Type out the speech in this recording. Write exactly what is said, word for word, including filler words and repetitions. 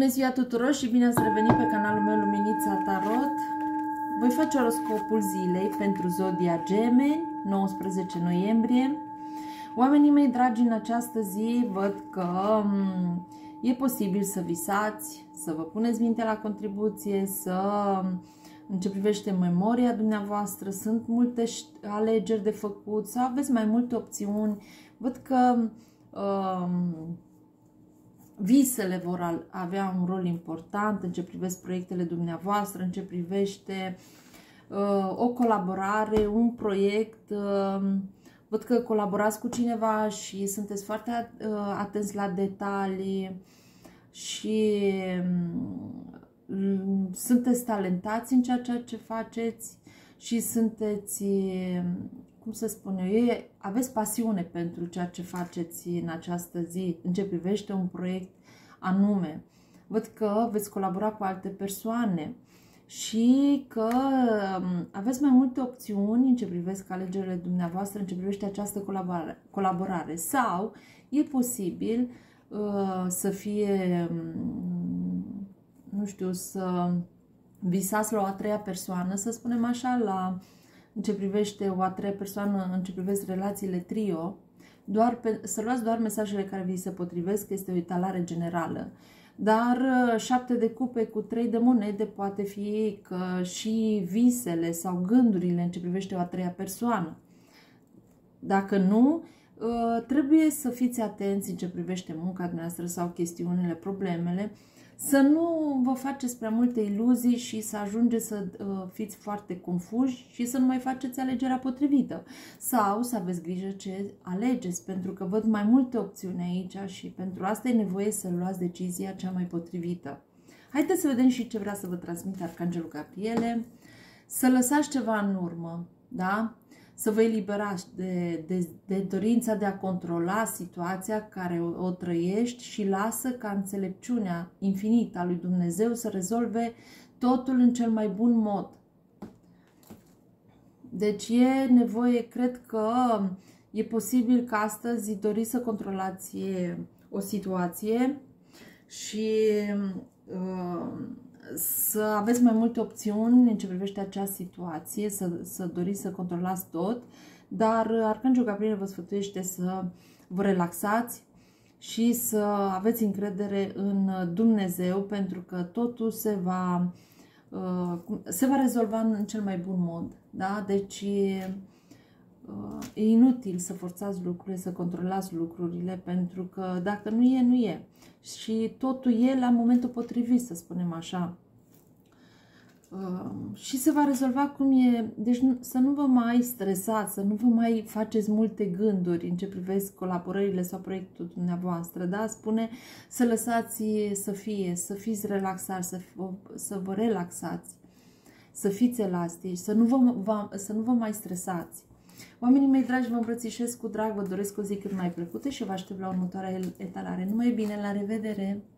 Bună ziua tuturor și bine ați revenit pe canalul meu Luminița Tarot. Voi face oroscopul zilei pentru Zodia Gemeni, nouăsprezece noiembrie. Oamenii mei dragi, în această zi văd că e posibil să visați, să vă puneți mintea la contribuție, să, în ce privește memoria dumneavoastră, sunt multe alegeri de făcut, să aveți mai multe opțiuni. Văd că um, visele vor avea un rol important în ce privește proiectele dumneavoastră, în ce privește uh, o colaborare, un proiect. Uh, văd că colaborați cu cineva și sunteți foarte uh, atenți la detalii și um, sunteți talentați în ceea ce faceți și sunteți, cum să spun eu, aveți pasiune pentru ceea ce faceți în această zi, în ce privește un proiect anume. Văd că veți colabora cu alte persoane și că aveți mai multe opțiuni în ce privește alegerile dumneavoastră, în ce privește această colaborare. colaborare. Sau e posibil uh, să fie, nu știu, să visați la o a treia persoană, să spunem așa, la, în ce privește o a treia persoană, în ce privește relațiile trio, doar pe, să luați doar mesajele care vi se potrivesc, este o etalare generală. Dar șapte de cupe cu trei de monede poate fi că și visele sau gândurile în ce privește o a treia persoană. Dacă nu, trebuie să fiți atenți în ce privește munca dumneavoastră sau chestiunile, problemele, să nu vă faceți prea multe iluzii și să ajungeți să uh, fiți foarte confuși și să nu mai faceți alegerea potrivită. Sau să aveți grijă ce alegeți, pentru că văd mai multe opțiuni aici și pentru asta e nevoie să luați decizia cea mai potrivită. Haideți să vedem și ce vrea să vă transmite Archangelul Gabriele. Să lăsați ceva în urmă, da? Să vă eliberați de, de, de dorința de a controla situația care o, o trăiești și lasă ca înțelepciunea infinită a lui Dumnezeu să rezolve totul în cel mai bun mod. Deci e nevoie, cred că e posibil că astăzi doriți să controlați o situație și uh, să aveți mai multe opțiuni în ce privește acea situație, să, să doriți să controlați tot, dar Archangelul Gabriel vă sfătuiește să vă relaxați și să aveți încredere în Dumnezeu, pentru că totul se va, se va rezolva în cel mai bun mod. Da? Deci e inutil să forțați lucrurile, să controlați lucrurile, pentru că dacă nu e, nu e. Și totul e la momentul potrivit, să spunem așa. Uh, și se va rezolva cum e. Deci să nu vă mai stresați, să nu vă mai faceți multe gânduri în ce privește colaborările sau proiectul dumneavoastră. Da? Spune să lăsați să fie, să fiți relaxați, să, să vă relaxați, să fiți elastici, să nu vă, vă, să nu vă mai stresați. Oamenii mei dragi, vă îmbrățișez cu drag, vă doresc o zi cât mai plăcută și vă aștept la următoarea etalare. Numai bine, la revedere!